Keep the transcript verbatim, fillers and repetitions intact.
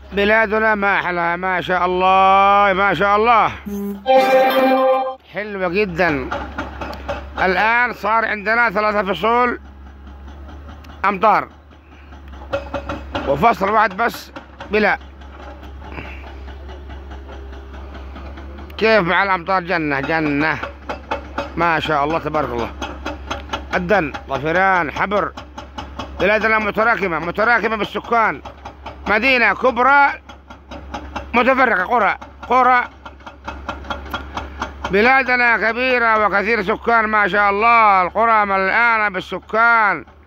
بلادنا ما أحلاها، ما شاء الله ما شاء الله، حلوة جدا. الآن صار عندنا ثلاثة فصول أمطار وفصل واحد بس بلا. كيف مع الأمطار؟ جنة جنة ما شاء الله تبارك الله. الدن، ظفران، حبر. بلادنا متراكمة متراكمة بالسكان، مدينة كبرى متفرقة، قرى قرى. بلادنا كبيرة وكثير سكان ما شاء الله، القرى ملآنة بالسكان.